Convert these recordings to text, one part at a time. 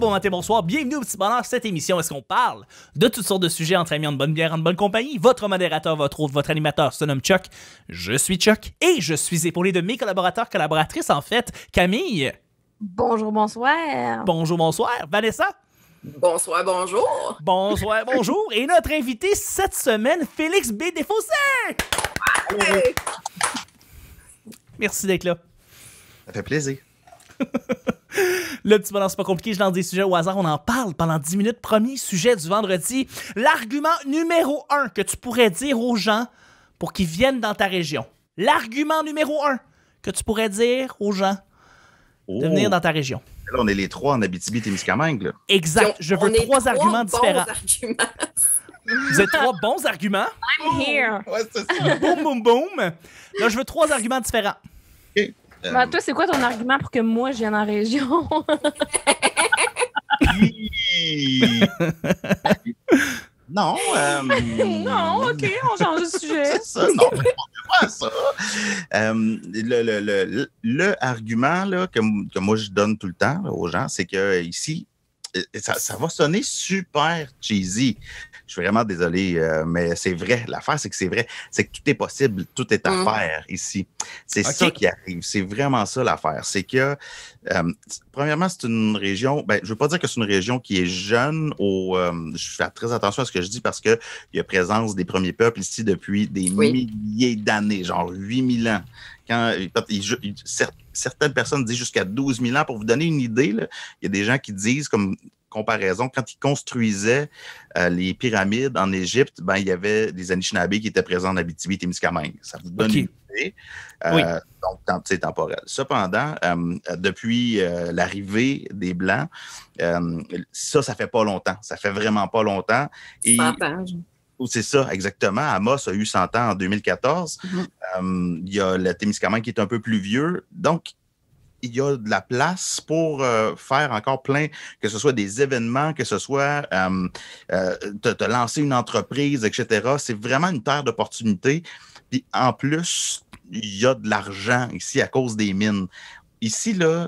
bon matin, bonsoir, bienvenue au Petit Bonheur, cette émission où est-ce qu'on parle de toutes sortes de sujets entre amis, en bonne bière, en bonne compagnie. Votre modérateur, votre hôte, votre animateur se nomme Chuck. Je suis Chuck et je suis épaulé de mes collaboratrices en fait, Camille. Bonjour, bonsoir. Bonjour, bonsoir. Vanessa. Bonsoir, bonjour. Bonsoir, bonjour. Et notre invité cette semaine, Félix B. Desfossés. Hey. Merci d'être là. Ça fait plaisir. Le Petit Bonheur, c'est pas compliqué, je lance des sujets au hasard, on en parle pendant 10 minutes. Premier sujet du vendredi, l'argument numéro 1 que tu pourrais dire aux gens pour qu'ils viennent dans ta région. L'argument numéro 1 que tu pourrais dire aux gens de venir dans ta région. Là, on est les trois en Abitibi-Témiscamingue, là. Exact, je veux trois arguments différents. Vous êtes trois bons arguments. I'm here. Ouais, c'est ça. Boum, boum, boum. Là, je veux trois arguments différents. OK. Ben, toi, c'est quoi ton argument pour que moi, je vienne en région? Non. Non, OK, on change de sujet. C'est ça, non, on fait pas ça. Le argument là, que moi, je donne tout le temps là, aux gens, c'est que ici, ça va sonner super cheesy. Je suis vraiment désolé, mais c'est vrai. L'affaire, c'est que c'est vrai. C'est que tout est possible, tout est à faire ici. C'est ça qui arrive. C'est vraiment ça l'affaire. C'est que, premièrement, c'est une région, je ne veux pas dire que c'est une région qui est jeune. Je fais très attention à ce que je dis parce qu'il y a présence des premiers peuples ici depuis des milliers d'années, genre 8000 ans. Certaines personnes disent jusqu'à 12 000 ans. Pour vous donner une idée, là, il y a des gens qui disent, comme comparaison, quand ils construisaient les pyramides en Égypte, il y avait des Anishinabés qui étaient présents en Abitibi-Témiscamingue. Ça vous donne une idée. Donc, c'est temporel. Cependant, depuis l'arrivée des Blancs, ça fait pas longtemps. Ça fait vraiment pas longtemps. Et c'est ça, exactement. Amos a eu 100 ans en 2014. Il y a le Témiscamingue qui est un peu plus vieux. Donc, il y a de la place pour faire encore plein, que ce soit des événements, que ce soit te lancer une entreprise, etc. C'est vraiment une terre d'opportunités. Puis en plus, il y a de l'argent ici à cause des mines. Ici, là,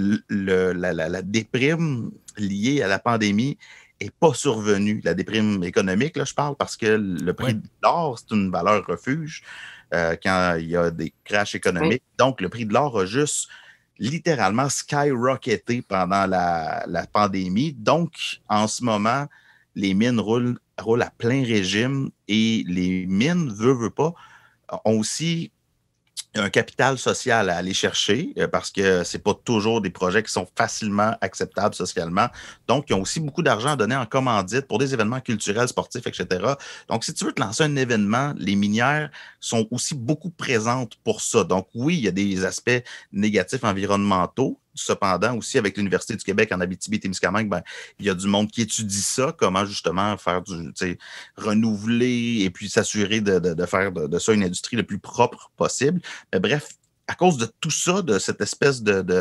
la déprime liée à la pandémie n'est pas survenue. La déprime économique, là, je parle, parce que le prix de l'or, c'est une valeur refuge quand il y a des crashs économiques. Donc, le prix de l'or a juste littéralement skyrocketé pendant la pandémie. Donc, en ce moment, les mines roulent à plein régime et les mines, veut pas, ont aussi un capital social à aller chercher parce que c'est pas toujours des projets qui sont facilement acceptables socialement. Donc, ils ont aussi beaucoup d'argent à donner en commandite pour des événements culturels, sportifs, etc. Donc, si tu veux te lancer un événement, les minières sont aussi beaucoup présentes pour ça. Donc, oui, il y a des aspects négatifs environnementaux. Cependant, aussi avec l'Université du Québec en Abitibi-Témiscamingue, il y a du monde qui étudie ça, comment justement faire renouveler et puis s'assurer de faire de ça une industrie le plus propre possible. Mais bref, à cause de tout ça, de cette espèce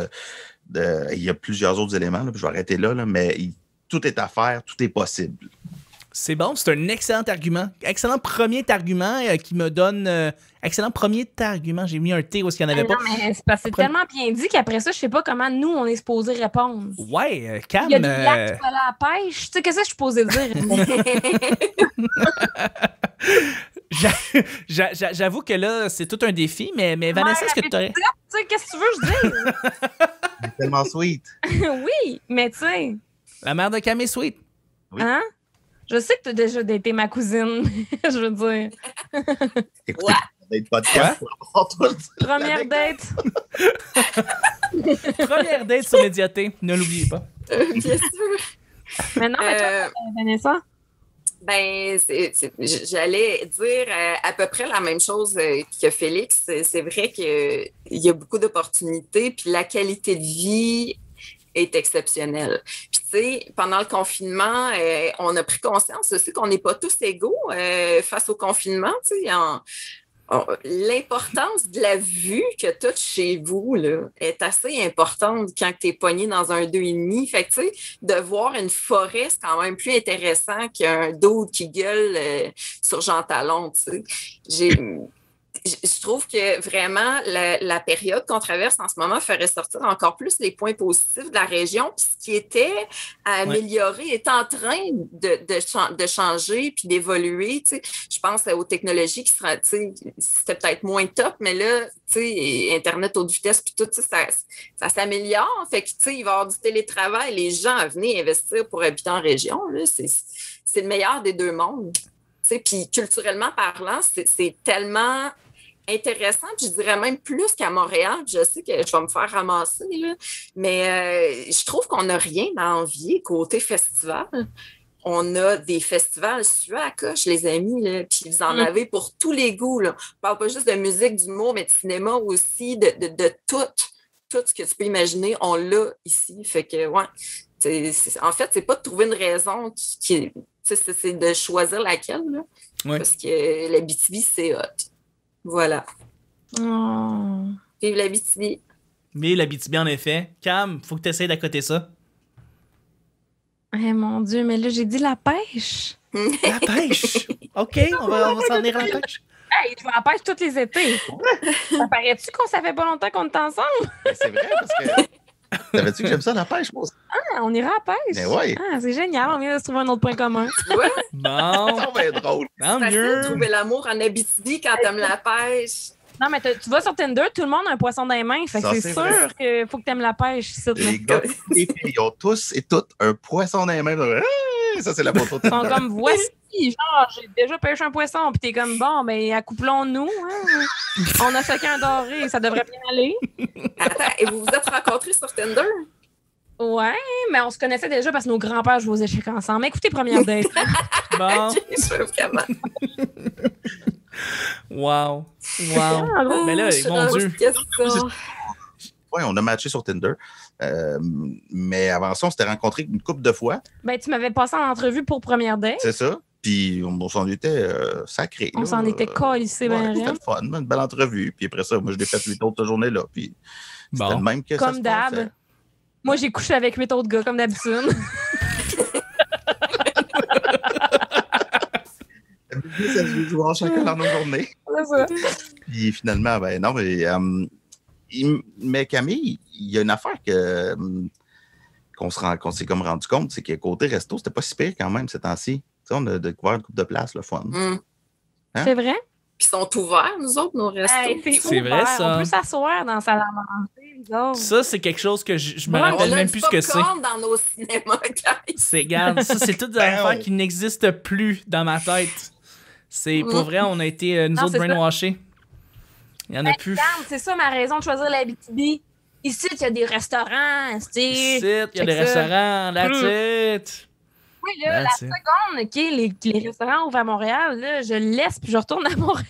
il y a plusieurs autres éléments, là, je vais arrêter là, mais tout est à faire, tout est possible. C'est bon, c'est un excellent argument. Excellent premier argument qui me donne... excellent premier argument. J'ai mis un T où il n'y en avait pas. Non, mais c'est parce que c'est tellement bien dit qu'après ça, je sais pas comment nous, on est supposé répondre. Ouais, Cam... Il y a des lacs qui allaient à la pêche. Tu sais, qu'est-ce que je suis supposé dire? J'avoue que là, c'est tout un défi, mais Vanessa, est-ce que tu aurais... Tu sais, qu'est-ce que tu veux que je dise? C'est tellement sweet. Oui, mais tu sais... La mère de Cam est sweet. Oui. Hein? Je sais que tu as déjà daté ma cousine, je veux dire. Écoutez, date podcast. Première date. Première date sur Médiaté, ne l'oubliez pas. Bien sûr. Mais non, mais toi, Vanessa? J'allais dire à peu près la même chose que Félix. C'est vrai qu'il y a beaucoup d'opportunités, puis la qualité de vie est exceptionnelle. Puis, tu sais, pendant le confinement, on a pris conscience aussi qu'on n'est pas tous égaux face au confinement. Tu sais, l'importance de la vue que tu as chez vous là, est assez importante quand tu es pogné dans un 2,5. Fait que, tu sais, de voir une forêt, c'est quand même plus intéressant qu'un dude qui gueule sur Jean Talon, tu sais. je trouve que vraiment la période qu'on traverse en ce moment fait ressortir encore plus les points positifs de la région. Puis ce qui était à améliorer est en train de changer puis d'évoluer. Tu sais. Je pense aux technologies qui seraient, tu sais, c'était peut-être moins top, mais là, tu sais, Internet haute vitesse puis tout, ça s'améliore. Fait que, tu sais, il va y avoir du télétravail. Les gens à venir investir pour habiter en région, là, c'est le meilleur des deux mondes. Puis culturellement parlant, c'est tellement intéressant. Puis je dirais même plus qu'à Montréal. Je sais que je vais me faire ramasser, là, mais je trouve qu'on n'a rien à envier côté festival. On a des festivals suivants à coche, les amis, là, puis vous en avez pour tous les goûts. Là. On parle pas juste de musique, d'humour, mais de cinéma aussi, de tout ce que tu peux imaginer, on l'a ici. Fait que, ouais, en fait, c'est pas de trouver une raison c'est de choisir laquelle, là, parce que l'Abitibi, c'est hot. Voilà. Oh. Vive l'Abitibi. Mais l'Abitibi, en effet. Cam, faut que tu essaies d'accoter ça. Eh mon Dieu, mais là, j'ai dit la pêche. La pêche! OK, on va s'en venir à la pêche. Hey, je vais à la pêche tous les étés. Ça paraît-tu qu'on savait pas longtemps qu'on était ensemble? C'est vrai, parce que... Savais-tu que j'aime ça, la pêche, moi aussi? Ah, on ira à la pêche. Mais ouais. Ah, c'est génial, on vient de se trouver un autre point commun. Ouais. Bon. Ça va être drôle. Tant C'est facile mieux. de trouver l'amour en Abitibi quand t'aimes la pêche. Non, mais tu vas sur Tinder, tout le monde a un poisson dans les mains. Fait que Ça, c'est c'est sûr vrai. qu'il faut que t'aimes la pêche. Ici, là. Les gars, les filles, ils ont tous et toutes un poisson dans les mains. Ça, c'est la photo de Ils sont Tinder. comme, voici, genre, j'ai déjà pêché un poisson. Puis t'es comme, bon, ben, accouplons-nous. Hein? On a chacun un doré, ça devrait bien aller. Attends, et vous vous êtes rencontrés sur Tinder? Ouais, mais on se connaissait déjà parce que nos grands-pères jouaient aux échecs ensemble. Mais écoutez, première date. Bon. Ok, je veux vraiment. Wow. Wow. Ah, gros. Mais là, Je suis mon dans Dieu. une question. Oui, on a matché sur Tinder. Mais avant ça, on s'était rencontrés une couple de fois. Ben, tu m'avais passé en entrevue pour première date. C'est ça. Puis on s'en était sacré. On s'en était calissé, ben C'était rien. le fun, une belle entrevue. Puis après ça, moi, je l'ai fait 8 autres cette journée-là. Puis c'était Bon. le même que ça Comme se d'hab. passait. Moi, j'ai couché avec 8 autres gars, comme d'habitude. Ça se joue chacun dans nos journées. C'est ça. Puis finalement, ben non, mais Camille, il y a une affaire qu'on s'est comme rendu compte, c'est que côté resto, c'était pas si pire quand même ces temps-ci. Tu sais, on a découvert une couple de places, le fun. Hum. Hein? C'est vrai? Puis ils sont ouverts, nous autres, nos restos. Hey, C'est vrai, ouvert. ça. On peut s'asseoir dans la salle à manger, nous autres. Ça, c'est quelque chose que je me Ouais, rappelle On a même du plus ce que c'est. popcorn dans nos cinémas, guys. Regarde, ça, c'est toutes des Ben, affaires qui n'existent plus dans ma tête. C'est pour vrai, on a été, nous Non, autres, c'est ça. brainwashés. Il n'y en a plus. Regarde, c'est ça ma raison de choisir l'Abitibi. Ici, il y a des restaurants, tu sais. Ici, il y a Check des ça. restaurants, that's it. Oui, là, la That's it. seconde, OK, les restaurants ouvrent à Montréal, là, je le laisse puis je retourne à Montréal.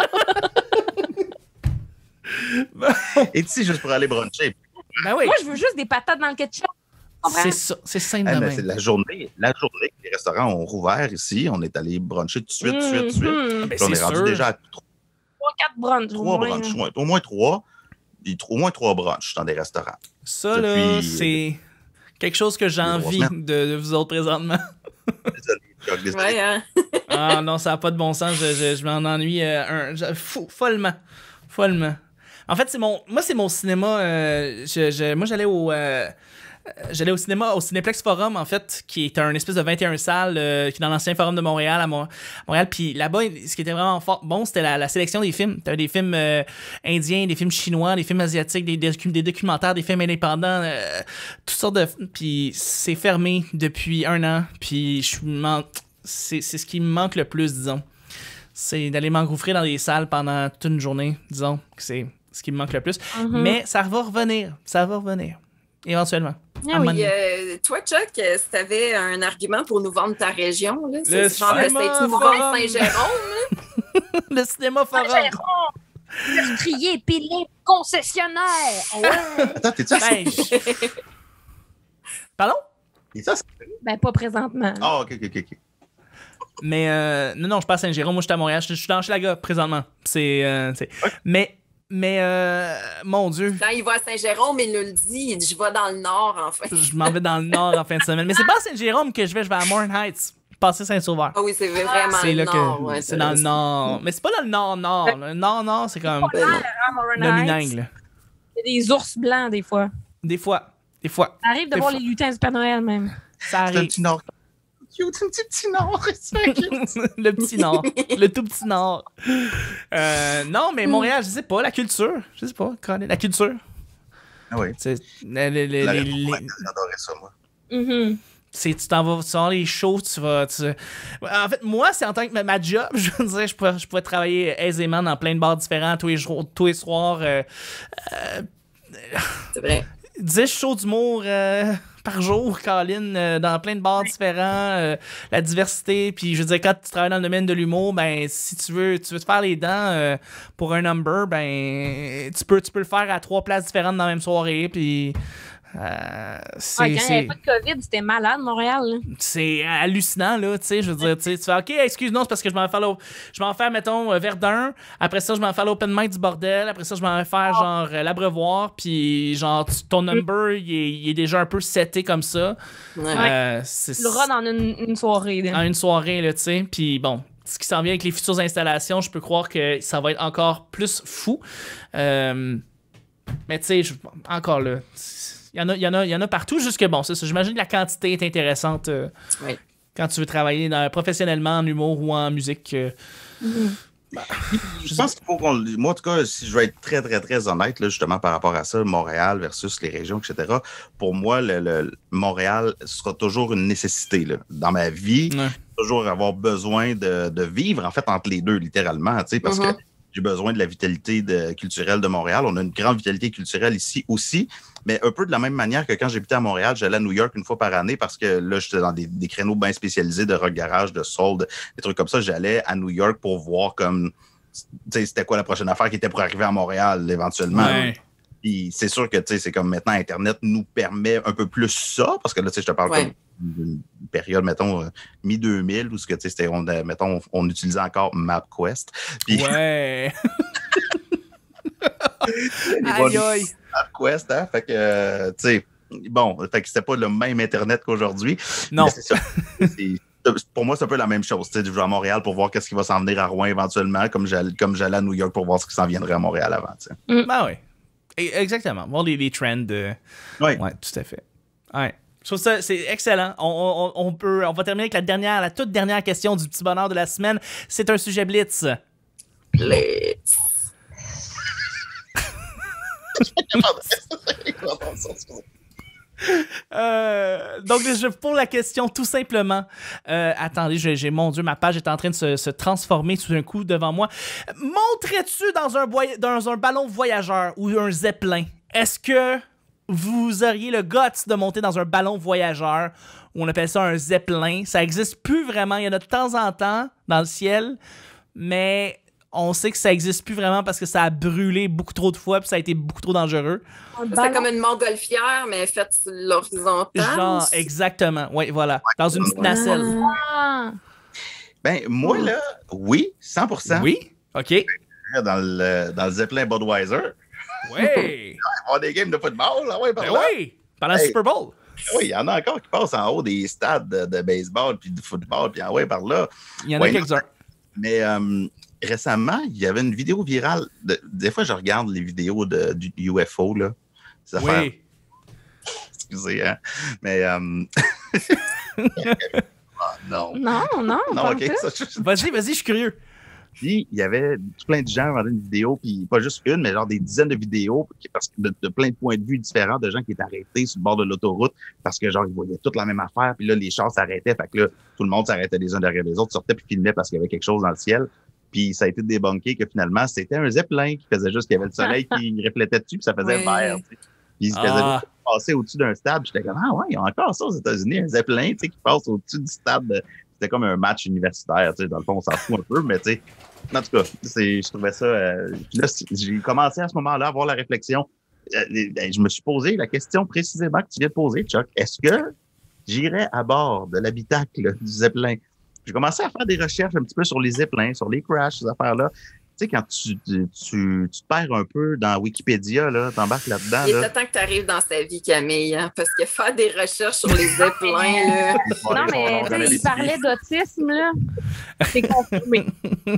Et tu sais, juste pour aller bruncher. Ben oui, Moi, je veux juste des patates dans le ketchup. c'est ça, c'est simple de Ben, même. c'est la journée que les restaurants ont rouvert ici. On est allé bruncher tout de suite. Ben, Puis on c'est est rendu sûr. déjà à 3-4 brunchs. au 3 moins, brunchs. là. Ouais, au moins 3. Au moins 3 brunchs dans des restaurants. Ça, là, Depuis- c'est quelque chose que j'ai envie de vous autres présentement. Désolé, Ouais, hein? Ah non, ça n'a pas de bon sens. Je m'en ennuie follement. Follement. En fait, c'est mon cinéma. Moi, j'allais au cinéma, au Cinéplex Forum, en fait, qui est un espèce de 21 salles qui est dans l'ancien Forum de Montréal, à Montréal. Puis là-bas, ce qui était vraiment bon, c'était la sélection des films. T'avais des films indiens, des films chinois, des films asiatiques, des documentaires, des films indépendants, toutes sortes de... Puis c'est fermé depuis 1 an. Puis c'est ce qui me manque le plus, disons. C'est d'aller m'engouffrer dans des salles pendant toute une journée, disons. C'est ce qui me manque le plus. Mais ça va revenir. Ça va revenir. Éventuellement. Ah À un moment Puis, donné. toi, Chuck, si tu avais un argument pour nous vendre ta région, là, Le c'est genre de cinéma c'est-tu nous forum. vendre Saint-Jérôme? Le cinéma forum. Saint-Jérôme, meurtrier, pilé, concessionnaire. Ouais. Attends, t'es-tu à Ben, Pardon? T'es-tu à- Ben, pas présentement. Ah, ok. Mais non, je passe à Saint-Jérôme. Moi, je suis à Montréal. Je suis dans Hochelaga présentement. Mais mon Dieu, Quand il va à Saint-Jérôme, il nous le dit, il dit « Je vais dans le nord, enfin. » je m'en vais dans le nord en fin de semaine. Mais c'est pas à Saint-Jérôme que je vais à Morin Heights. Passer Saint-Sauveur. Ah oui, c'est vraiment C'est le là nord. que Ouais, c'est dans le nord. Mais c'est pas dans le nord-nord. Le nord-nord, c'est comme Morin Heights, Nominengle. il y a des ours blancs, des fois. Des fois. Ça arrive de Des voir fois. les lutins du Père Noël, même. Ça C'est un arrive. petit nord. Cute, c'est un petit nord. C'est cute. Le petit nord. Le tout petit nord. Non, mais Montréal, je sais pas. La culture. Je sais pas. La culture. Ah oui. C'est, J'adorais ça, moi. Mhm. tu t'en vas sur les shows, En fait, moi, c'est en tant que ma job, je veux dire, je pourrais travailler aisément dans plein de bars différents tous les soirs. C'est vrai. 10 shows d'humour par jour, Colin, dans plein de bars différents, la diversité. Puis je veux dire, quand tu travailles dans le domaine de l'humour, ben si tu veux te faire les dents pour un number, ben tu peux le faire à 3 places différentes dans la même soirée. Puis Quand il n'y avait pas de COVID, c'était malade, Montréal. Là. c'est hallucinant, là, tu sais, je veux dire, tu fais, OK, excuse-moi, c'est parce que je m'en vais faire, mettons, Verdun, après ça, je m'en vais faire l'open mic du bordel, après ça, je m'en vais faire, genre, l'Abreuvoir, puis, genre, ton number, il est déjà un peu seté comme ça. Ouais. C'est Tu le run en une soirée. Là. en une soirée, là, tu sais, puis bon, ce qui s'en vient avec les futures installations, je peux croire que ça va être encore plus fou. Mais, tu sais, encore là... Il y en a partout, juste que bon, c'est ça. J'imagine que la quantité est intéressante Oui. quand tu veux travailler professionnellement en humour ou en musique. Je pense qu'il faut qu'on. Moi, en tout cas, si je veux être très, très, très honnête, là, justement, par rapport à ça, Montréal versus les régions, etc., pour moi, Montréal sera toujours une nécessité. Là. Dans ma vie, toujours avoir besoin de vivre, en fait, entre les deux, littéralement, tu sais, parce que j'ai besoin de la vitalité culturelle de Montréal. On a une grande vitalité culturelle ici aussi, mais un peu de la même manière que quand j'habitais à Montréal, j'allais à New York une fois par année parce que là, j'étais dans des créneaux bien spécialisés de rock garage, de soul, des trucs comme ça. J'allais à New York pour voir comme, tu sais, c'était quoi la prochaine affaire qui était pour arriver à Montréal éventuellement. Ouais. Puis c'est sûr que, tu sais, c'est comme maintenant, Internet nous permet un peu plus ça, parce que là, tu sais, je te parle comme d'une période, mettons, mi-2000, où, tu sais, c'était, mettons, on utilisait encore MapQuest. Puis, Ouais. Aïe, aïe. MapQuest, hein? Fait que, tu sais, bon, fait que c'était pas le même Internet qu'aujourd'hui. Non. C'est ça. Pour moi, c'est un peu la même chose. Tu sais, je vais à Montréal pour voir qu'est-ce qui va s'en venir à Rouen éventuellement, comme j'allais à New York pour voir ce qui s'en viendrait à Montréal avant. Tu sais. Ben oui. Exactement. Voir les trends. Oui. Ouais, tout à fait. Ouais. Je trouve ça, c'est excellent. On va terminer avec la toute dernière question du petit bonheur de la semaine. C'est un sujet blitz. Blitz. Donc, je pose la question tout simplement. Attendez, mon Dieu, ma page est en train de se transformer tout d'un coup devant moi. Monterais-tu dans un ballon voyageur ou un zeppelin? Est-ce que vous auriez le guts de monter dans un ballon voyageur, ou on appelle ça un zeppelin? Ça n'existe plus vraiment. Il y en a de temps en temps dans le ciel, mais on sait que ça n'existe plus vraiment parce que ça a brûlé beaucoup trop de fois puis ça a été beaucoup trop dangereux. C'est comme une montgolfière, mais faite sur l'horizontale. Genre, exactement. Oui, voilà. Dans une petite nacelle. Ah. Ben, moi, là, oui, 100%. Oui? OK. Dans le Zeppelin Budweiser. Oui! On a des games de football, là, ouais, par Ben là. oui! Pendant le Super Bowl. Oui, il y en a encore qui passent en haut des stades de baseball puis de football, puis ouais, par là. Il y en a quelques-uns. Mais récemment, il y avait une vidéo virale. Des fois, je regarde les vidéos du UFO, là. Ces affaires. Oui. Excusez, hein. Mais. Ah, non. Non, Non, ok. pas Ça, Vas-y, je suis curieux. Puis, il y avait plein de gens qui regardaient une vidéo, puis pas juste une, mais genre des dizaines de vidéos, parce que de plein de points de vue différents, de gens qui étaient arrêtés sur le bord de l'autoroute, parce que genre, ils voyaient toute la même affaire, puis là, les chars s'arrêtaient, fait que là, tout le monde s'arrêtait les uns derrière les autres, sortait puis filmait parce qu'il y avait quelque chose dans le ciel. Puis ça a été débunké que finalement, c'était un zeppelin qui faisait juste qu'il y avait le soleil qui reflétait dessus, puis ça faisait vert, tu sais. Puis il se faisait juste passer au-dessus d'un stade, puis j'étais comme, ah ouais, il y a encore ça aux États-Unis, un zeppelin, tu sais, qui passe au-dessus du stade. C'était comme un match universitaire, tu sais, dans le fond, on s'en fout un peu, mais tu sais, en tout cas, je trouvais ça... là, j'ai commencé à ce moment-là à avoir la réflexion. Je me suis posé la question précisément que tu viens de poser, Chuck. Est-ce que j'irais à bord de l'habitacle du Zeppelin? J'ai commencé à faire des recherches un petit peu sur les Zeppelins, sur les crashs, ces affaires-là. sais, quand tu te perds un peu dans Wikipédia, là, t'embarques là-dedans. Il est Là. temps que tu arrives dans sa vie, Camille, hein, parce que faire des recherches sur les zeppelins, là. Non, mais tu sais, il parlait d'autisme, là. C'est confirmé.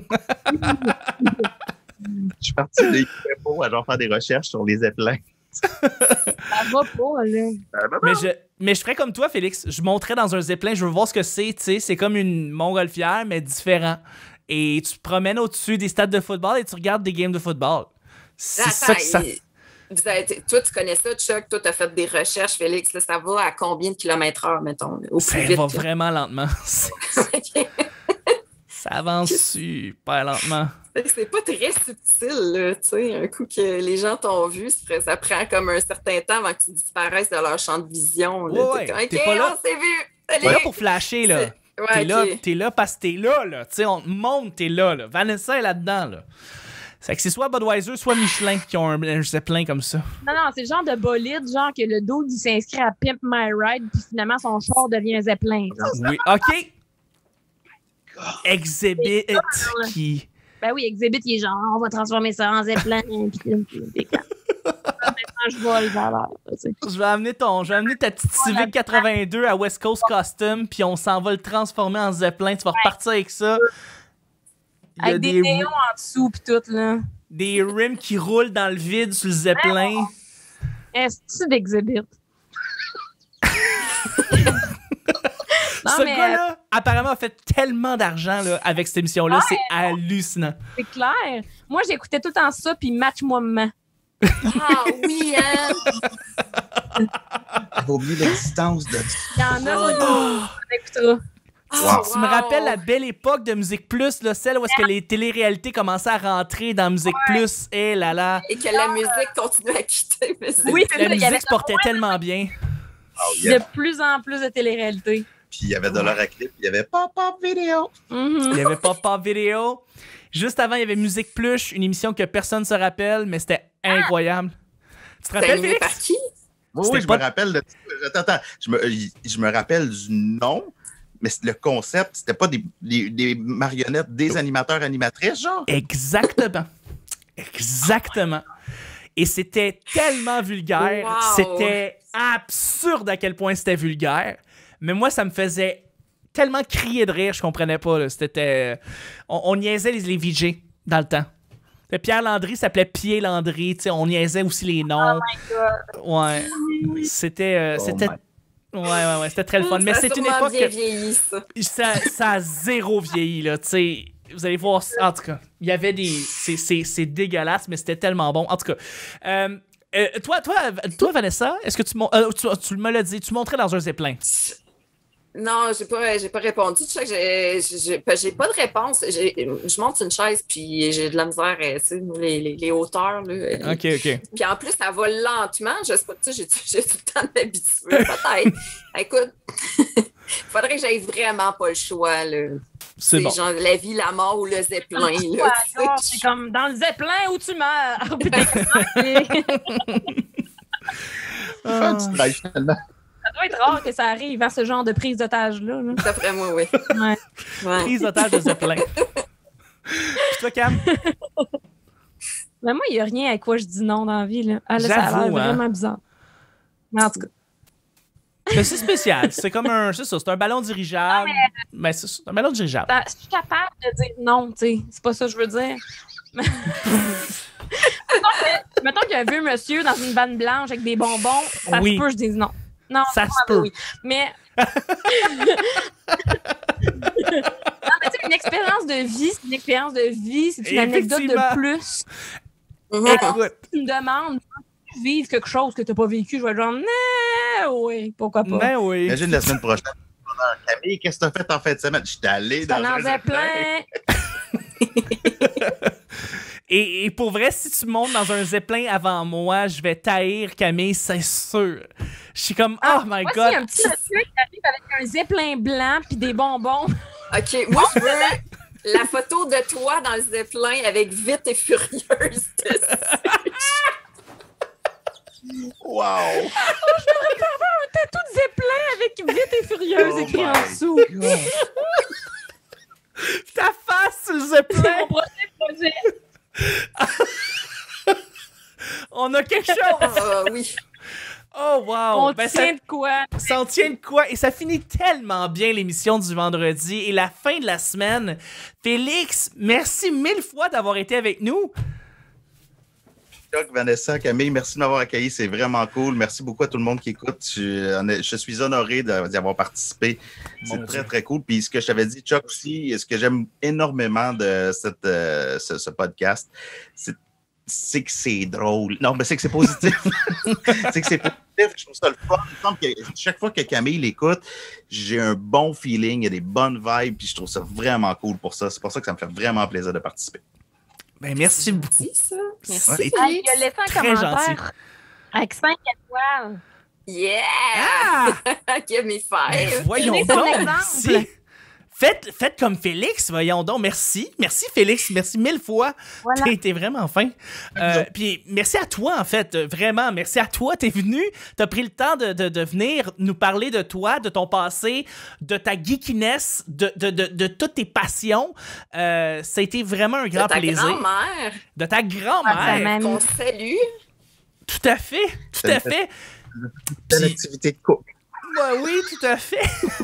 Je suis parti de l'IFO à genre faire des recherches sur les zeppelins. Ça va pas, là. Mais je ferais comme toi, Félix. Je monterais dans un zeppelin, je veux voir ce que c'est, tu sais. C'est comme une montgolfière, mais différent. Et tu te promènes au-dessus des stades de football et tu regardes des games de football. C'est ça que ça... Toi, tu connais ça, Chuck. Toi, tu as fait des recherches, Félix. Là, ça va à combien de kilomètres-heure, mettons? Au Ça plus vite, va là. vraiment lentement. OK. Ça avance super lentement. C'est pas très subtil, là, tu sais. Un coup que les gens t'ont vu, ça prend comme un certain temps avant que tu disparaisses de leur champ de vision. Là. Ouais, T'es comme, t'es OK, pas là. on s'est vu! T'es Allez! là pour flasher, là. Ouais, T'es là parce que t'es là. Tu sais, on te montre, t'es là. Vanessa est là-dedans, là. C'est que c'est soit Budweiser, soit Michelin qui ont un zeppelin comme ça. Non, c'est le genre de bolide, genre que le dude, il s'inscrit à Pimp My Ride, puis finalement, son char devient un zeppelin. Oui, OK. Exhibit qui... Ben oui, Exhibit, il est genre, on va transformer ça en zeppelin. Puis maintenant, je vole vers l'air. Je vais amener ta petite Civic 82 à West Coast Custom, puis on s'en va le transformer en zeppelin. Tu vas repartir avec ça. Il y a avec des néons en dessous, puis tout, là. Des rims qui roulent dans le vide sur le zeppelin. Est-ce que d'Exhibit? Ce gars-là, apparemment, a fait tellement d'argent là, avec cette émission-là. C'est hallucinant. C'est clair. Moi, j'écoutais tout le temps ça, puis Match-moi maman. Ah oui, hein? J'ai oublié l'existence de... Il y en a, on écoutera. Wow. Tu me rappelles la belle époque de Musique Plus, là, celle où est-ce que les téléréalités commençaient à rentrer dans Musique Plus. Et là là. Et que la musique continue à quitter. Oui, c'est La ça, il y avait musique se portait tellement bien. Oh, yeah. de plus en plus de téléréalités. Puis il y avait Dollar à clip, il y avait Pop-Up Vidéo. Il y avait Pop-Up Vidéo. Juste avant, il y avait Musique Plus, une émission que personne ne se rappelle, mais c'était incroyable. Tu te rappelles, animé Félix? par qui? Oui, je me rappelle de... Attends, je me rappelle du nom, mais le concept, c'était pas des marionnettes, des animateurs, animatrices, genre? Exactement. Exactement. Et c'était tellement vulgaire. Wow. C'était absurde à quel point c'était vulgaire. Mais moi, ça me faisait tellement crier de rire, je comprenais pas. Là. C'était... On niaisait les VJ dans le temps. Pierre Landry s'appelait Pierre Landry. On niaisait aussi les noms. Oh my God. Ouais. C'était... Ouais, c'était très le fun. Mais Ça a c'est une sûrement époque... bien vieilli, ça. Ça a zéro vieilli, là. Tu sais, vous allez voir... En tout cas, il y avait des... C'est dégueulasse, mais c'était tellement bon. En tout cas... toi, Vanessa, est-ce que tu me l'as dit, tu montrais dans un zeppelin? Non, j'ai pas répondu. Tu sais que j'ai pas de réponse. Je monte une chaise puis j'ai de la misère, tu sais, les hauteurs. Là. OK. Puis en plus, ça va lentement. Je sais pas, tu sais, j'ai tout le temps de m'habituer, peut-être. Écoute, faudrait que j'aille vraiment pas le choix. Là. C'est bon. Genre la vie, la mort ou le zeppelin. Là, C'est comme dans le zeppelin où tu meurs. Tu travailles finalement. Ça doit être rare que ça arrive à ce genre de prise d'otage-là. Là. d'après moi, oui. Ouais. Ouais. Prise d'otage de zeppelin. Puis toi, Cam? Mais moi, il n'y a rien à quoi je dis non dans la vie. Là. Ah, là, ça a l'air J'avoue, hein. vraiment bizarre. Mais en tout cas. C'est spécial. C'est comme un... C'est ça, c'est un ballon dirigeable. Mais c'est un ballon dirigeable. Je suis capable de dire non, tu sais. C'est pas ça que je veux dire. Mettons qu'il y a un vieux monsieur dans une vanne blanche avec des bonbons, ça Oui. se peut que je dise non. Non, Ça moi, se peut. oui. Mais... non, mais tu sais, une expérience de vie, c'est une expérience de vie, c'est une anecdote Effectivement. de plus. Écoute, Tu me demandes de vivre quelque chose que tu n'as pas vécu, je vais être genre, non, oui, pourquoi pas. ben oui. Imagine la semaine prochaine. Camille, qu'est-ce que t'as fait en fin de semaine? Je suis allé dans un zeppelin. Et pour vrai, si tu montes dans un zeppelin avant moi, je vais taïr Camille, c'est sûr. Je suis comme, oh my Moi, God. s'il y a un petit monsieur qui arrive avec un zeppelin blanc puis des bonbons. OK, moi, je veux la photo de toi dans le zeppelin avec Vite et Furieuse. Wow! Un tatou de zeppelin avec Vite et Furieuse Oh écrit en my dessous. God. Ta face sur le C'est zeppelin. mon prochain projet. On a quelque chose! Oui. Oh, wow! On tient de quoi? Ça en tient de quoi? Et ça finit tellement bien l'émission du vendredi et la fin de la semaine. Félix, merci 1000 fois d'avoir été avec nous. Chuck, Vanessa, Camille, merci de m'avoir accueilli. C'est vraiment cool. Merci beaucoup à tout le monde qui écoute. Je suis honoré d'y avoir participé. C'est très, très cool. Puis ce que je t'avais dit, Chuck, aussi, ce que j'aime énormément de ce podcast, c'est que c'est drôle. Non, mais c'est que c'est positif. C'est que c'est positif. Je trouve ça le fun. Il me semble que chaque fois que Camille l'écoute, j'ai un bon feeling, il y a des bonnes vibes, puis je trouve ça vraiment cool pour ça. C'est pour ça que ça me fait vraiment plaisir de participer. Ben, merci beaucoup. Merci, ça. Merci. Ouais. Il a laissé un Très commentaire gentil. avec 5 étoiles. Yeah! Ah! Give me Ben, five. voyons Donnez son donc, exemple. merci. Faites comme Félix, voyons donc. Merci. Merci, Félix. Merci 1000 fois. Voilà. T'es vraiment fin. Puis merci à toi, en fait. Vraiment, merci à toi. T'es venu. T'as pris le temps de venir nous parler de toi, de ton passé, de ta geekiness, de toutes tes passions. Ça a été vraiment un grand De ta plaisir. grand-mère, De ta Ah, grand-mère. ça qu'on salue. Tout à fait. Tout à fait. C'est l'activité de couple. Ben oui, tout à fait.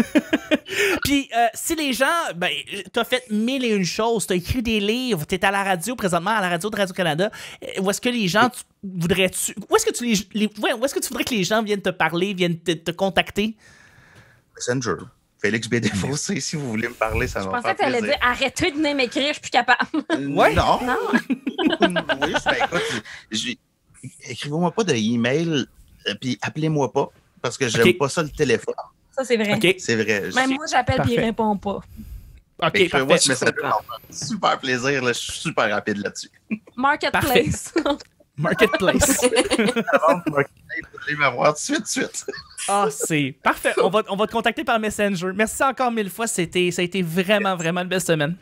Puis, si les gens, ben, t'as fait 1001 choses, t'as écrit des livres, t'es à la radio présentement, à la radio de Radio-Canada. Où est-ce que les gens voudrais-tu. Où est-ce que tu voudrais que les gens viennent te parler, viennent te contacter? Messenger. Félix B. Desfossés, si vous voulez me parler, ça Je va me pensais faire que tu allais plaisir. dire arrêtez de venir m'écrire, je suis plus capable. Ouais. Non. Non. Oui, écoute, écrivez-moi pas de email, puis appelez-moi pas, parce que j'aime Ok. pas ça le téléphone. Ça, c'est vrai. OK. C'est vrai. Même moi, j'appelle puis il Parfait. répond pas. OK, Écrivez-moi parfait. sur Messenger, ça me fait super plaisir, là, je suis super rapide là-dessus. Marketplace. Marketplace. Vous allez m'avoir tout de suite. Ah, c'est parfait. On va te contacter par Messenger. Merci encore 1000 fois. Ça a été vraiment, vraiment une belle semaine.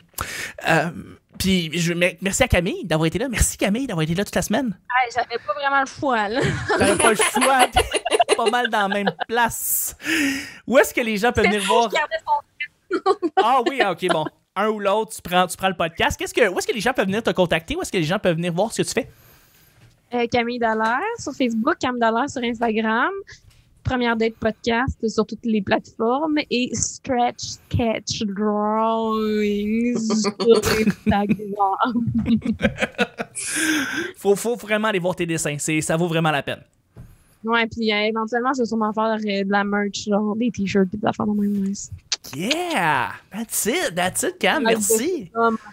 Puis, merci à Camille d'avoir été là. Merci, Camille, d'avoir été là toute la semaine. Hey, j'avais pas vraiment le choix, là. T'avais pas le choix. T'es pas mal dans la même place. Où est-ce que les gens peuvent venir voir? Je gardais son... Ah oui, OK, bon. Un ou l'autre, tu prends le podcast. Où est-ce que les gens peuvent venir te contacter? Où est-ce que les gens peuvent venir voir ce que tu fais? Camille Dallaire sur Facebook, Cam Dallaire sur Instagram, Première Date Podcast sur toutes les plateformes et Stretch Sketch Drawings sur Instagram. Faut vraiment aller voir tes dessins. Ça vaut vraiment la peine. Ouais, puis éventuellement, je vais sûrement faire de la merch, genre des t-shirts et des affaires de même. Nice. Yeah! That's it, Cam. Merci.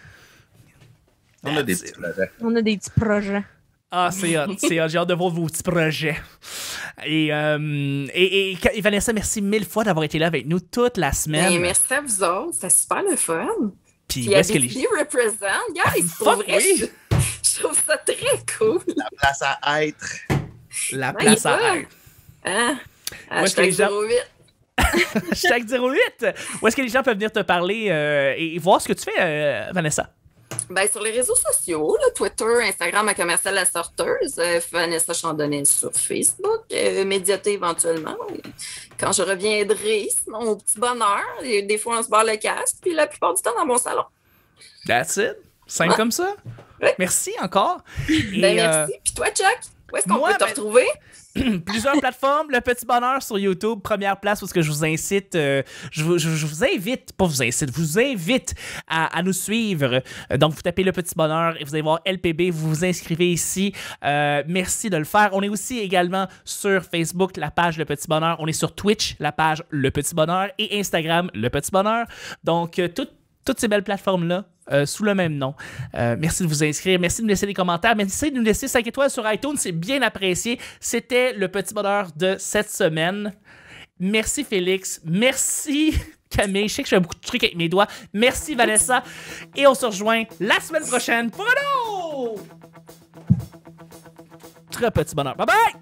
On a des petits projets. On a des petits projets. Ah, c'est hot. J'ai hâte de voir vos petits projets. Et Vanessa, merci 1000 fois d'avoir été là avec nous toute la semaine. Et merci à vous autres, c'était super le fun. Puis Puis où est-ce que Abitibi represent, guys, fuck pour vrai, oui. je trouve ça très cool. La place à être. La place à Ouais. être. Hein? Où est-ce que les gens- 08. Hashtag 08. Où est-ce que les gens peuvent venir te parler et voir ce que tu fais, Vanessa? Ben, sur les réseaux sociaux, là, Twitter, Instagram à Commercial La Sorteuse, Vanessa Chandonnet sur Facebook, Médiaté éventuellement. Quand je reviendrai, sinon au petit bonheur, et des fois on se barre le casque, puis la plupart du temps dans mon salon. That's it. Simple comme ça. Ouais. Merci encore. Et, Ben, merci. Puis toi, Chuck, où est-ce qu'on moi, peut te ben- retrouver? plusieurs plateformes, Le Petit Bonheur sur YouTube, première place parce que je vous incite, je vous invite, pas vous incite, je vous invite à nous suivre. Donc, vous tapez Le Petit Bonheur et vous allez voir LPB, vous vous inscrivez ici. Merci de le faire. On est aussi également sur Facebook, la page Le Petit Bonheur. On est sur Twitch, la page Le Petit Bonheur et Instagram, Le Petit Bonheur. Donc, toutes ces belles plateformes-là, sous le même nom. Merci de vous inscrire. Merci de nous laisser des commentaires. Merci de nous laisser 5 étoiles sur iTunes. C'est bien apprécié. C'était le petit bonheur de cette semaine. Merci Félix. Merci Camille. Je sais que je fais beaucoup de trucs avec mes doigts. Merci Vanessa. Et on se rejoint la semaine prochaine pour un autre très petit bonheur. Bye bye!